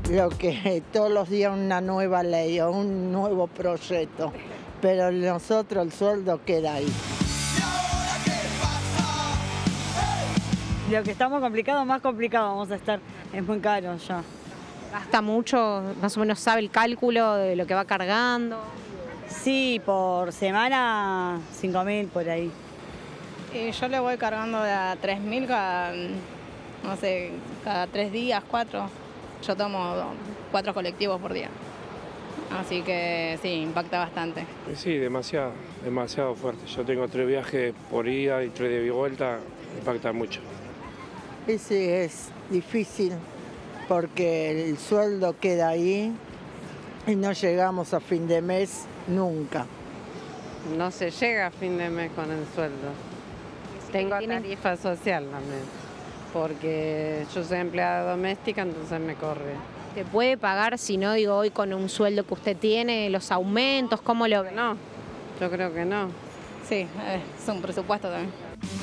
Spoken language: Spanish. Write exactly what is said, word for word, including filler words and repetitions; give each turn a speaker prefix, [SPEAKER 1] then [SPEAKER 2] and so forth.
[SPEAKER 1] lo que todos los días una nueva ley o un nuevo proyecto, pero nosotros el sueldo queda ahí.
[SPEAKER 2] Lo que estamos complicados, más complicado vamos a estar, es muy caro ya.
[SPEAKER 3] ¿Gasta mucho? ¿Más o menos sabe el cálculo de lo que va cargando?
[SPEAKER 2] Sí, por semana cinco mil por ahí.
[SPEAKER 4] Y yo le voy cargando de a tres mil cada, no sé, cada tres días, cuatro. Yo tomo cuatro colectivos por día. Así que sí, impacta bastante.
[SPEAKER 5] Sí, demasiado, demasiado fuerte. Yo tengo tres viajes por ida y tres de vuelta, impacta mucho.
[SPEAKER 1] Y sí, es difícil porque el sueldo queda ahí y no llegamos a fin de mes nunca.
[SPEAKER 6] No se llega a fin de mes con el sueldo. Tengo
[SPEAKER 3] ¿Tienen?
[SPEAKER 6] tarifa social también, porque yo soy empleada doméstica, entonces me corre.
[SPEAKER 3] ¿Se puede pagar, si no, digo, hoy con un sueldo que usted tiene, los aumentos? ¿Cómo lo ve?
[SPEAKER 6] No, yo creo que no.
[SPEAKER 4] Sí, es un presupuesto también.